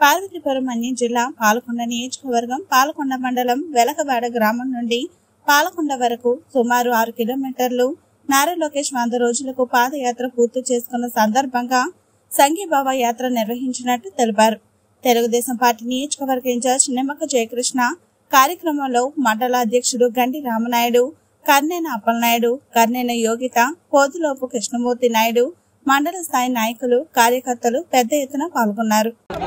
పార్వతీపురం అన్యం జిల్లా పాలకొండ నియోజకవర్గం పాలకొండ మండలం వెలకవాడ గ్రామం నుండి పాలకొండ వరకు సుమారు 6 కిలోమీటర్లు నారా లోకేష్ 100 రోజులకు పాదయాత్ర పూర్తి చేసుకున్న సందర్భంగా సంఘీభావ యాత్ర నిర్వహించినట్టు తెలిపారు. తెలుగుదేశం పార్టీ నియోజకవర్గ ఇన్ఛార్జ్ నిమ్మక జయకృష్ణ కార్యక్రమంలో మండల అధ్యక్షుడు గండి రామనాయుడు, కర్నేన అప్పలనాయుడు, కర్నేన యోగిత, పోతులోపు కృష్ణమూర్తి నాయుడు, మండల స్థాయి నాయకులు, కార్యకర్తలు పెద్ద ఎత్తున పాల్గొన్నారు.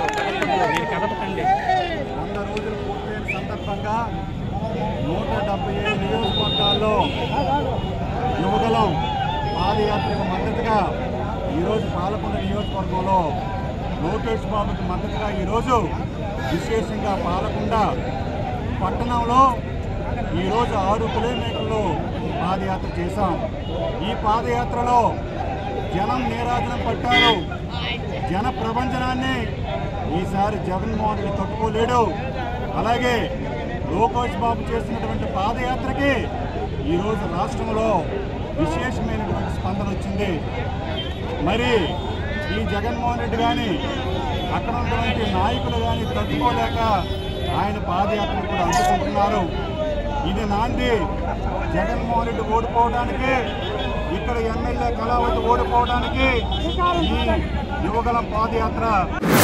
యువగలం పాదయాత్రకు మద్దతుగా ఈరోజు పాలకొండ నియోజకవర్గంలో లోకేష్ బాబుకి మద్దతుగా ఈరోజు విశేషంగా పాలకొండ పట్టణంలో ఈరోజు 6 కిలోమీటర్లు పాదయాత్ర చేశాం. ఈ పాదయాత్రలో జనం నీరాజనం పట్టారు. జన ప్రభంజనాన్ని ఈసారి జగన్మోహన్ రెడ్డి తట్టుకోలేడు. అలాగే లోకేష్ బాబు చేసినటువంటి పాదయాత్రకి ఈరోజు రాష్ట్రంలో విశేషమైనటువంటి స్పందన వచ్చింది. మరి ఈ జగన్మోహన్ రెడ్డి కానీ అక్కడ ఉన్నటువంటి నాయకులు కానీ తట్టుకోలేక ఆయన పాదయాత్రను కూడా అందుకుంటున్నారు. ఇది నాంది జగన్మోహన్ రెడ్డి ఓడిపోవడానికి, ఇక్కడ ఎమ్మెల్యే కళావతి ఓడిపోవడానికి ఈ యువగలం పాదయాత్ర